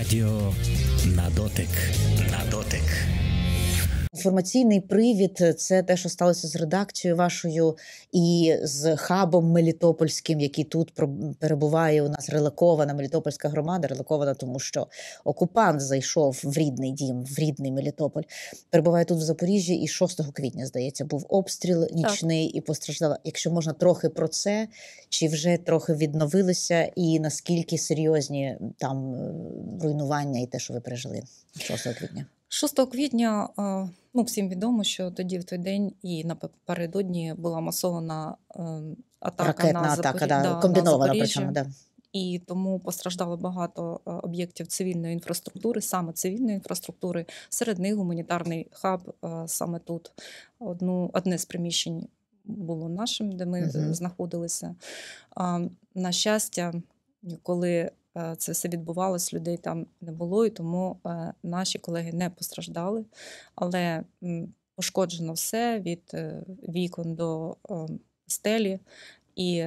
Радіо на дотик. На дотик. Інформаційний привід – це те, що сталося з редакцією вашою і з хабом Мелітопольським, який тут перебуває. У нас релокована Мелітопольська громада, релокована, тому що окупант зайшов в рідний дім, в рідний Мелітополь. Перебуває тут в Запоріжжі і 6 квітня, здається, був обстріл нічний і постраждала. Якщо можна трохи про це, чи вже трохи відновилися і наскільки серйозні там руйнування і те, що ви пережили 6 квітня? 6 квітня, всім відомо, що тоді в той день і напередодні була масована атака ракетна на атака, комбінована причому, да. І тому постраждало багато об'єктів цивільної інфраструктури, саме цивільної інфраструктури, серед них гуманітарний хаб саме тут. Одне з приміщень було нашим, де ми знаходилися. На щастя, коли це все відбувалось, людей там не було, і тому наші колеги не постраждали. Але пошкоджено все від вікон до стелі, і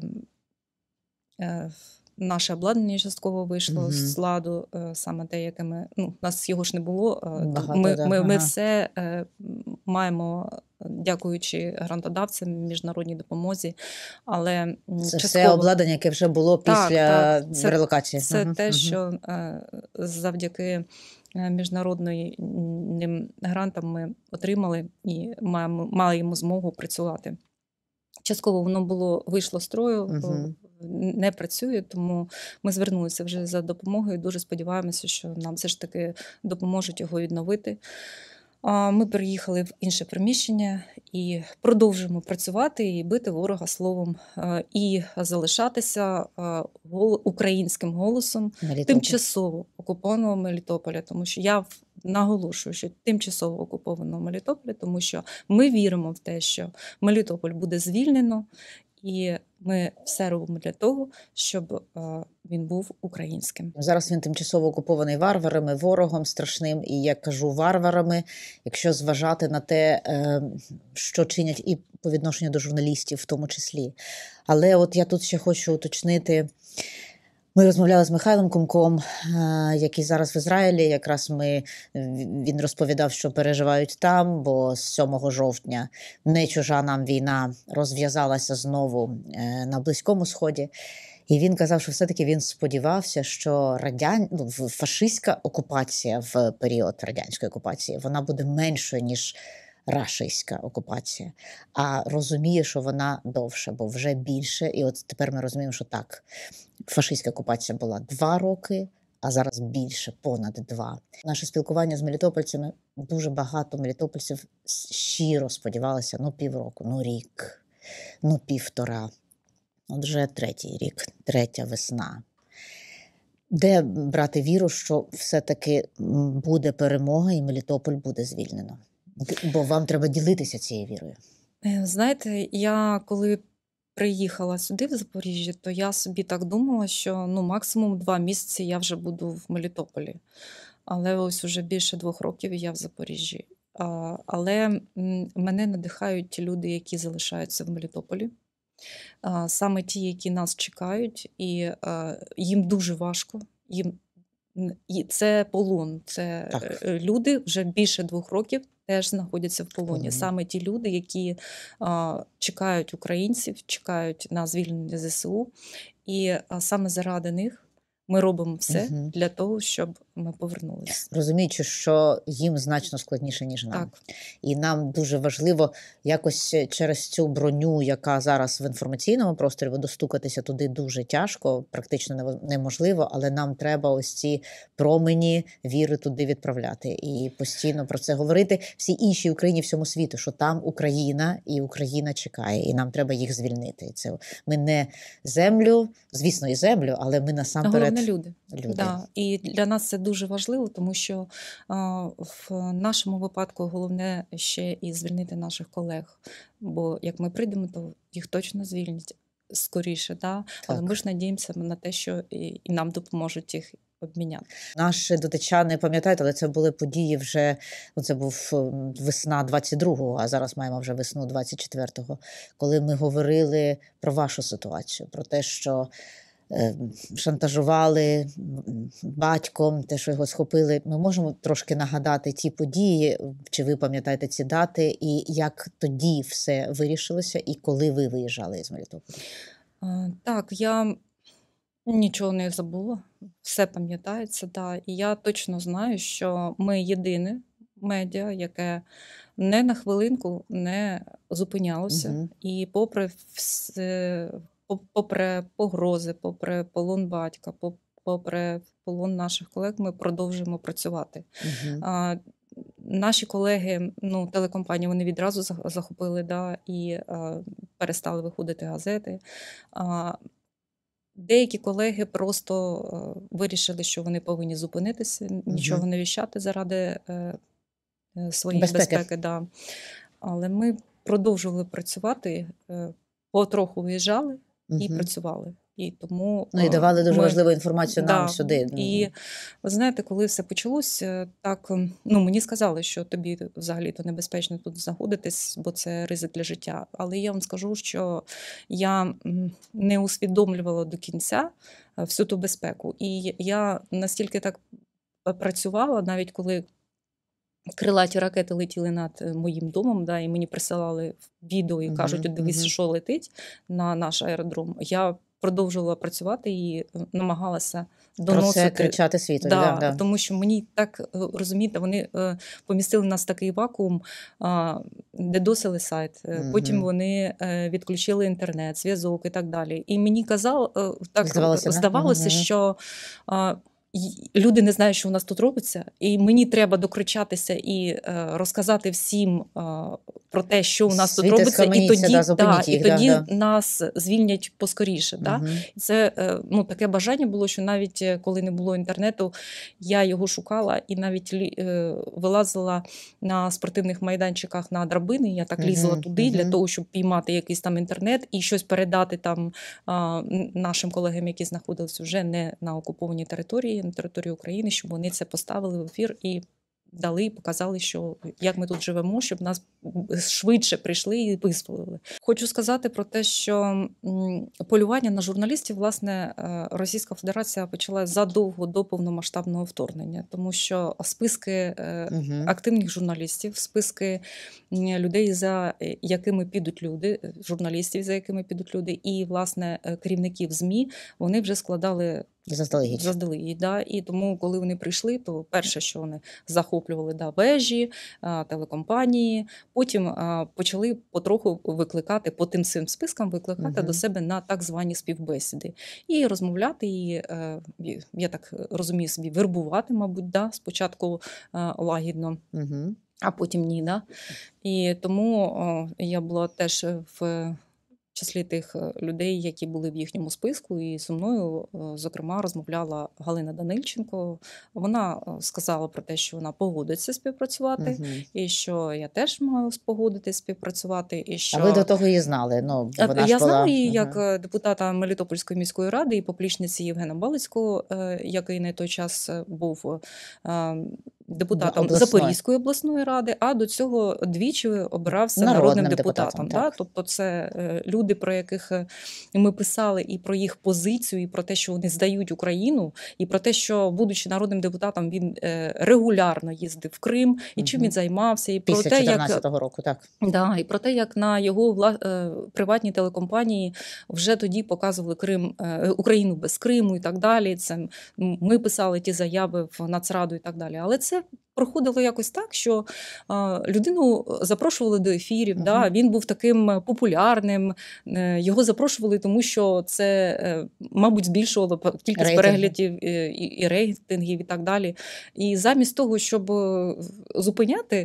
наше обладнання частково вийшло з ладу, саме те, яке ми... у нас його ж не було. Ми все маємо, дякуючи грантодавцям, міжнародній допомозі, але це все обладнання, яке вже було після релокації. Це те, що завдяки міжнародним грантам ми отримали і маємо змогу працювати. Частково воно вийшло з строю, не працює, тому ми звернулися вже за допомогою. Дуже сподіваємося, що нам все ж таки допоможуть його відновити. Ми переїхали в інше приміщення і продовжуємо працювати і бити ворога словом, і залишатися українським голосом тимчасово окупованого Мелітополя, тому що я наголошую, що тимчасово окупованого Мелітополя, тому що ми віримо в те, що Мелітополь буде звільнено, і ми все робимо для того, щоб він був українським. Зараз він тимчасово окупований варварами, ворогом страшним. І я кажу варварами, якщо зважати на те, що чинять і по відношенню до журналістів в тому числі. Але от я тут ще хочу уточнити. Ми розмовляли з Михайлом Комком, який зараз в Ізраїлі. Якраз він розповідав, що переживають там, бо з 7 жовтня не чужа нам війна розв'язалася на Близькому Сході. І він казав, що все-таки він сподівався, що фашистська окупація в період радянської окупації, вона буде меншою, ніж рашистська окупація. А розуміє, що вона довше, бо вже більше. І от тепер ми розуміємо, що так, фашистська окупація була 2 роки, а зараз більше, понад 2. Наше спілкування з мелітопольцями, дуже багато мелітопольців щиро сподівалися, півроку, рік, 1,5. От вже 3-й рік, 3-я весна. Де брати віру, що все-таки буде перемога і Мелітополь буде звільнено? Бо вам треба ділитися цією вірою. Знаєте, я коли приїхала сюди, в Запоріжжя, то я собі так думала, що максимум 2 місяці я вже буду в Мелітополі. Але ось уже більше 2 років я в Запоріжжі. Але мене надихають ті люди, які залишаються в Мелітополі. Саме ті, які нас чекають, і їм дуже важко. Це полон, це люди вже більше 2 років теж знаходяться в полоні. Саме ті люди, які чекають українців, чекають на звільнення ЗСУ. І саме заради них ми робимо все для того, щоб ми повернулися. Розуміючи, що їм значно складніше, ніж нам. Так. І нам дуже важливо якось через цю броню, яка зараз в інформаційному просторі, достукатися туди дуже тяжко, практично неможливо, але нам треба ось ці промені віри туди відправляти. І постійно про це говорити всій іншій Україні, всьому світу, що там Україна, і Україна чекає, і нам треба їх звільнити. І це ми не землю, звісно, і землю, але ми насамперед люди. Да. І для нас це дуже важливо, тому що в нашому випадку головне ще і звільнити наших колег. Бо як ми прийдемо, то їх точно звільнять скоріше. Да? Але ми ж надіємося на те, що і нам допоможуть їх обміняти. Наші дотичани пам'ятають, але це були події вже, це був весна 22-го, а зараз маємо вже весну 24-го, коли ми говорили про вашу ситуацію, про те, що шантажували батьком, те, що його схопили. Ми можемо трошки нагадати ті події, чи ви пам'ятаєте ці дати, і як тоді все вирішилося, і коли ви виїжджали з Мелітополя? Так, я нічого не забула, все пам'ятається, да. І я точно знаю, що ми єдине медіа, яке не на хвилинку не зупинялося. І попри попри погрози, попри полон батька, попри полон наших колег, ми продовжуємо працювати. Наші колеги, телекомпанії, вони відразу захопили, да, і перестали виходити газети. Деякі колеги просто вирішили, що вони повинні зупинитися, нічого не віщати заради своєї безпеки. Да. Але ми продовжували працювати, потроху виїжджали і працювали. І тому і давали дуже важливу інформацію нам сюди. І ви знаєте, коли все почалось, так, мені сказали, що тобі взагалі-то небезпечно тут знаходитись, бо це ризик для життя. Але я вам скажу, що я не усвідомлювала до кінця всю ту безпеку. І я настільки так працювала, навіть коли крилаті ракети летіли над моїм домом, да, і мені присилали відео і кажуть, дивись, що летить на наш аеродром. Я продовжувала працювати і намагалася доносити. Про це кричати світу. Да. Тому що мені так, розумієте, вони помістили нас в такий вакуум, дедосили сайт, потім вони відключили інтернет, зв'язок і так далі. І мені здавалося, що люди не знають, що у нас тут робиться, і мені треба докричатися і розказати всім про те, що у нас тут робиться, і тоді нас звільнять поскоріше. Да? Це таке бажання було, що навіть коли не було інтернету, я його шукала і навіть вилазила на спортивних майданчиках на драбини, я так лізла туди для того, щоб піймати якийсь там інтернет і щось передати там нашим колегам, які знаходилися вже не на окупованій території, на території України, щоб вони це поставили в ефір і дали, і показали, що як ми тут живемо, щоб нас швидше прийшли і визволили. Хочу сказати про те, що полювання на журналістів, власне, Російська Федерація почала задовго до повномасштабного вторгнення, тому що списки активних журналістів, списки людей, за якими підуть люди, журналістів, за якими підуть люди, і, власне, керівників ЗМІ, вони вже складали заздалегідь. Да. І тому, коли вони прийшли, то перше, що вони захоплювали вежі, телекомпанії, потім почали потроху викликати, по тим своїм спискам викликати до себе на так звані співбесіди. І розмовляти, і, я так розумію собі, вербувати, мабуть, да, спочатку лагідно, а потім ні. Да. І тому я була теж в числі тих людей, які були в їхньому списку, і зі мною, зокрема, розмовляла Галина Данильченко. Вона сказала про те, що вона погодиться співпрацювати, і що я теж маю погодитись співпрацювати. І що... А ви до того її знали? Вона я знала її як депутата Мелітопольської міської ради і поплічниці Євгена Балицького, який на той час був депутатом Запорізької обласної ради, а до цього двічі обирався народним депутатом. Да? Тобто це люди, про яких ми писали, і про їх позицію, і про те, що вони здають Україну, і про те, що, будучи народним депутатом, він регулярно їздив в Крим, і чим він займався. І після 2014 року, так. Да, і про те, як на його приватній телекомпанії вже тоді показували Україну без Криму і так далі. Це ми писали ті заяви в Нацраду і так далі. Але це проходило якось так, що людину запрошували до ефірів, да, він був таким популярним, його запрошували, тому що це, мабуть, збільшувало кількість переглядів і рейтингів і так далі. І замість того, щоб зупиняти,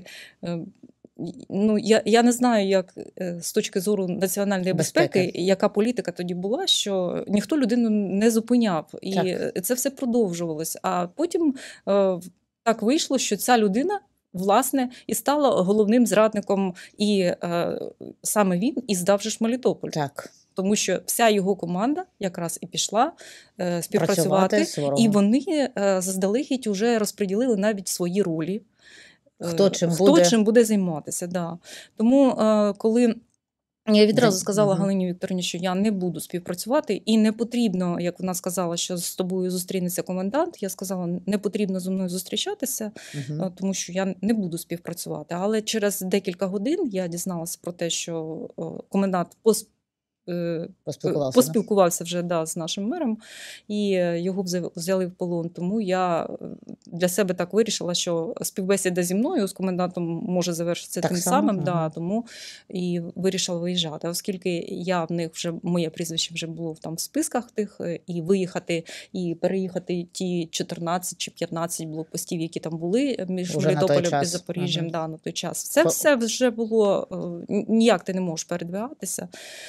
я не знаю, як з точки зору національної безпеки, яка політика тоді була, що ніхто людину не зупиняв. І це все продовжувалось. А потім так вийшло, що ця людина, власне, і стала головним зрадником, і саме він і здав же Мелітополь. Так. Тому що вся його команда якраз і пішла співпрацювати, і вони заздалегідь вже розподілили навіть свої ролі. Хто чим буде займатися. Да. Тому, коли Я відразу Вже- сказала мгм. Галині Вікторівні, що я не буду співпрацювати, і не потрібно, як вона сказала, що з тобою зустрінеться комендант. Я сказала, не потрібно зі мною зустрічатися, Мгм. тому що я не буду співпрацювати. Але через декілька годин я дізналася про те, що комендант Поспілкувався. поспілкувався вже з нашим мером, і його взяли в полон. Тому я для себе так вирішила, що співбесіда зі мною з комендантом може завершитися Так тим само? самим, Ага. тому і вирішила виїжджати. Оскільки я в них вже, моє прізвище вже було там в списках тих, і виїхати, і переїхати ті 14 чи 15 блокпостів, які там були між Уже на той Мелітополем і час. Запоріжжям, Ага. на той час. Це По- все вже було, ніяк ти не можеш передвигатися.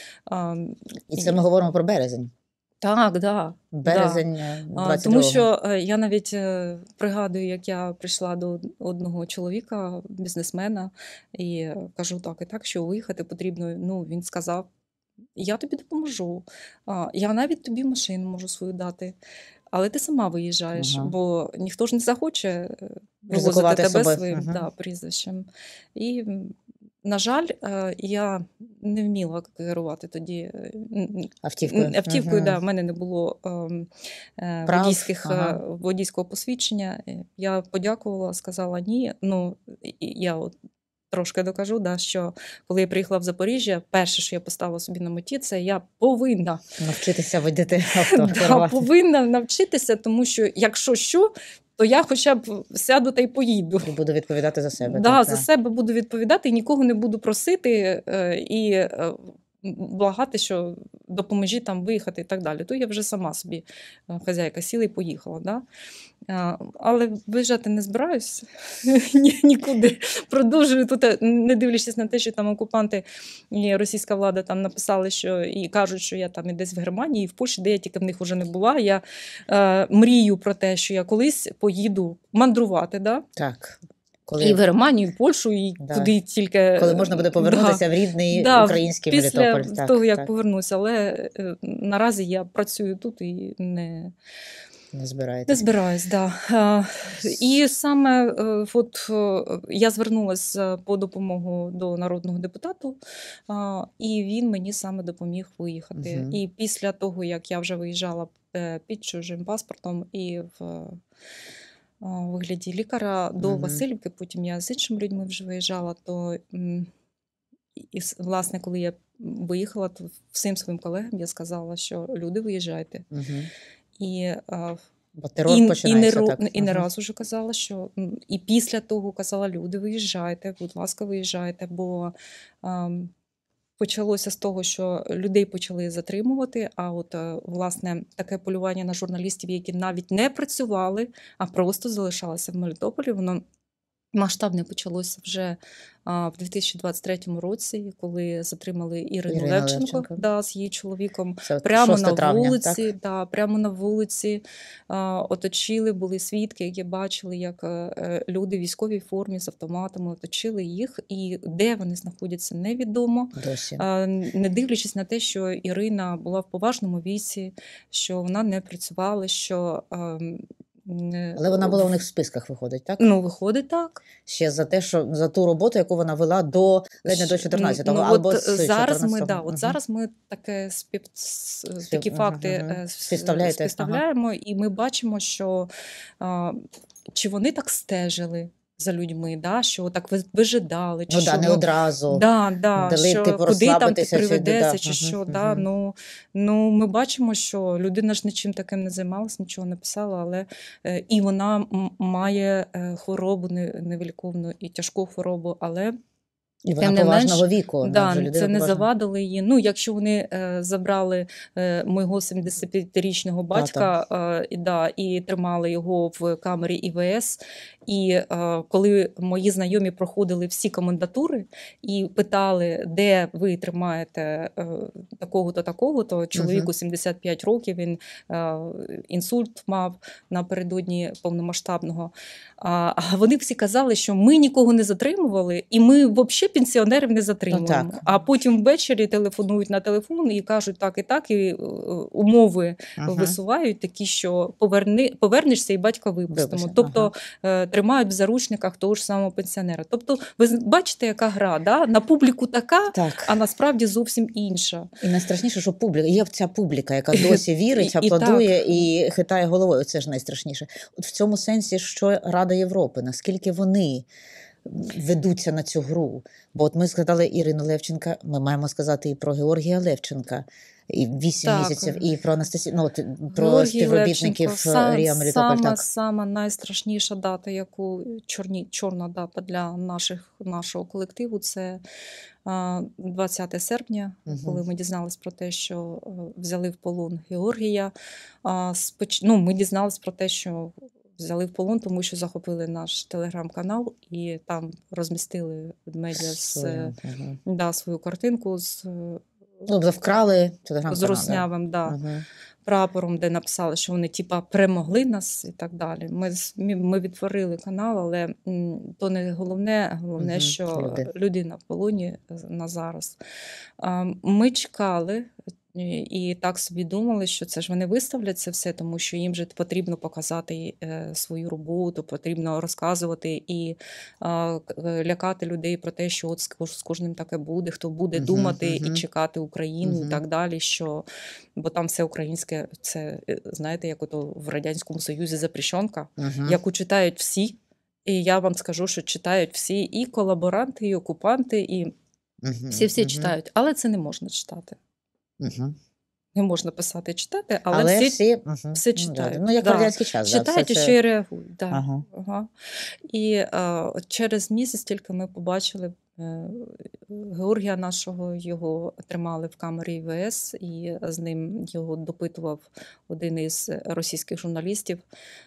І це ми говоримо про березень. Так, да. Березень Тому 22-го. що я навіть пригадую, як я прийшла до одного чоловіка, бізнесмена, і кажу так і так, що виїхати потрібно. Ну, він сказав, я тобі допоможу, я навіть тобі машину можу свою дати, але ти сама виїжджаєш, Ага. бо ніхто ж не захоче вивозити Ризикувати тебе собою. своїм Мгм. прізвищем. І, на жаль, я не вміла керувати тоді Автівкою. автівкою. Мгм. Да, в мене не було Прав, водійського ага. посвідчення. Я подякувала, сказала ні. Ну, я от трошки докажу, що коли я приїхала в Запоріжжя, перше, що я поставила собі на меті, це я повинна Навчитися водити авто. Да, керувати. повинна навчитися, тому що що, то я хоча б сяду та й поїду. І буду відповідати за себе. Да, так, за так. себе буду відповідати і нікого не буду просити і благати, що допоможіть там виїхати і так далі. То я вже сама собі хазяйка сіла і поїхала. Да? Але виїжджати не збираюсь нікуди. Продовжую тут, не дивлячись на те, що там окупанти і російська влада там написали, що і кажуть, що я там і десь в Германії, і в Польщі, де я тільки в них вже не була. Я мрію про те, що я колись поїду мандрувати. Да? Так. І в Германію, і в Польщу, і Да. куди тільки... Коли можна буде повернутися в рідний український після Мелітополь. Так, того, як так. повернуся. Але наразі я працюю тут і не збираюсь. Да. І саме я звернулася по допомогу до народного депутату, і він мені саме допоміг виїхати. Мгм. І після того, як я вже виїжджала під чужим паспортом і у вигляді лікаря до Мгм. Васильівки, потім я з іншими людьми вже виїжджала, то власне, коли я виїхала, то всім своїм колегам я сказала, що люди, виїжджайте. Мгм. І Бо терор починається. так. і не Мгм. раз уже казала, що і після того казала, люди, виїжджайте, будь ласка, виїжджайте, бо почалося з того, що людей почали затримувати, а от, власне, таке полювання на журналістів, які навіть не працювали, а просто залишалися в Мелітополі, воно масштабне почалося вже в 2023 році, коли затримали Ірину Левченко з її чоловіком. Це Прямо 6 на травня, вулиці, так? прямо на вулиці оточили, були свідки, які бачили, як люди в військовій формі з автоматами оточили їх, і де вони знаходяться, невідомо. Досі. Не дивлячись на те, що Ірина була в поважному віці, що вона не працювала, що... Але вона була у них в списках, виходить, так? Ну, виходить так. Ще за те, що за ту роботу, яку вона вела ледь не до 14-го, або з 14-го. Зараз ми такі факти співставляємо, і ми бачимо, що чи вони так стежили за людьми, що так вижидали, чи що не одразу. Дали, що куди там ти приведеться, чи що. Ну, ми бачимо, що людина ж нічим таким не займалась, нічого не писала, але і вона має хворобу невиліковну і тяжку хворобу, але і вона поважного віку. Це не завадило її. Ну, якщо вони забрали мого 75-річного батька і тримали його в камері ІВС, і коли мої знайомі проходили всі комендатури і питали, де ви тримаєте такого-то, такого-то, чоловіку 75 років, він інсульт мав напередодні повномасштабного. А вони всі казали, що ми нікого не затримували, і ми взагалі пенсіонерів не затримуємо. так. А потім ввечері телефонують на телефон і кажуть так, і умови висувають такі, що повернешся і батька випустимо. Вибачте, Тобто тримають в заручниках того ж самого пенсіонера. Тобто ви бачите, яка гра, да? На публіку така, Так. а насправді зовсім інша. І найстрашніше, що публіка, є ця публіка, яка досі вірить, І аплодує і хитає головою. Це ж найстрашніше. От в цьому сенсі, що Рада Європи, наскільки вони ведуться на цю гру? Бо от ми згадали Ірину Левченка, ми маємо сказати і про Георгія Левченка, і 8 Так. місяців, і про Анастасію, ну, про Георгій співробітників Левченко Ріа Мелітополь. Так. сама найстрашніша дата, чорна дата для нашого колективу, це 20 серпня, коли ми дізналися про те, що взяли в полон Георгія. Ми дізналися про те, що взяли в полон, тому що захопили наш телеграм-канал і там розмістили медіа свою картинку з Вкрали телеграм-канал. з руснявим прапором, де написали, що вони перемогли нас і так далі. Ми відтворили канал, але то не головне. Головне, що людина в полоні на зараз. Ми чекали і так собі думали, що це ж вони виставлять це все, тому що їм же потрібно показати свою роботу, потрібно розказувати і лякати людей про те, що от з кожним таке буде, хто буде думати і чекати Україну і так далі, бо там все українське, це, знаєте, як ото в Радянському Союзі запрещенка, яку читають всі, і я вам скажу, що читають всі і колаборанти, і окупанти, і всі читають, але це не можна читати. Не можна писати і читати, але всі читають. Ну, як в радянський час. Читають і ще й реагують. І через місяць тільки ми побачили Георгія нашого, його тримали в камері ВС, і з ним його допитував один із російських журналістів.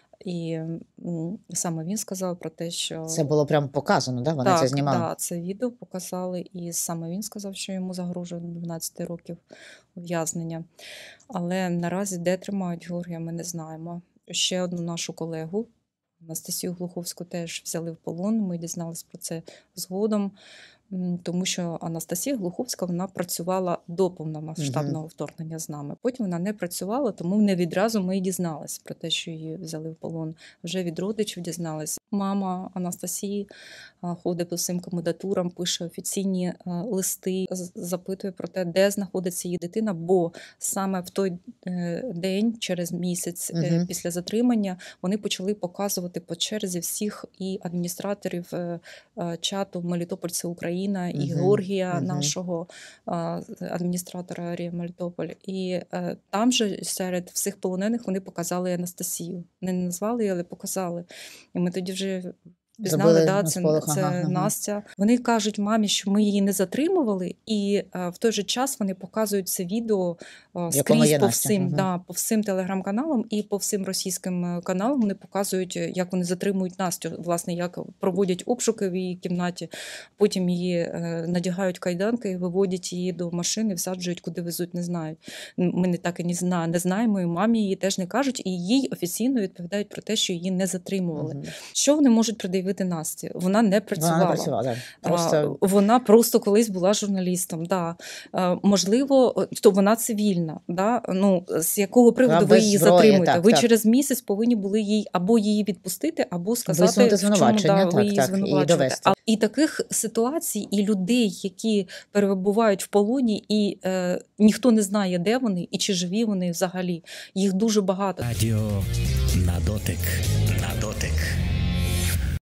І саме він сказав про те, що... Це було прямо показано, да? Вони це знімали? Так, це відео показали, і саме він сказав, що йому загрожує 12 років ув'язнення. Але наразі де тримають Георгія, ми не знаємо. Ще одну нашу колегу, Анастасію Глуховську, теж взяли в полон, ми дізналися про це згодом. Тому що Анастасія Глуховська, вона працювала до повномасштабного вторгнення з нами. Потім вона не працювала, тому не відразу ми і дізналися про те, що її взяли в полон. Вже від родичів дізналися. Мама Анастасії ходить по всім комендатурам, пише офіційні листи, запитує про те, де знаходиться її дитина, бо саме в той день, через місяць після затримання, вони почали показувати по черзі всіх і адміністраторів чату «Мелітополь – це Україна», і Георгія, нашого адміністратора Ріа Мелітополь. І там же серед всіх полонених вони показали Анастасію. Не назвали її, але показали. І ми тоді вже пізнали, це Настя. Вони кажуть мамі, що ми її не затримували, і в той же час вони показують це відео скрізь по всім телеграм-каналам і по всім російським каналам. Вони показують, як вони затримують Настю, власне, як проводять обшуки в її кімнаті, потім її надягають кайданки, виводять її до машини, всаджують, куди везуть, не знають. Ми так і не знаємо, і мамі її теж не кажуть, і їй офіційно відповідають про те, що її не затримували. Що вони можуть пред'явити Насті? Вона не працювала. Вона просто колись була журналістом. Можливо, то вона цивільна. З якого приводу ви її затримуєте? Ви через місяць повинні були її відпустити, або сказати, в чому ви її звинувачуєте. І таких ситуацій, і людей, які перебувають в полоні, і ніхто не знає, де вони, і чи живі вони взагалі. Їх дуже багато. Радіо на дотик.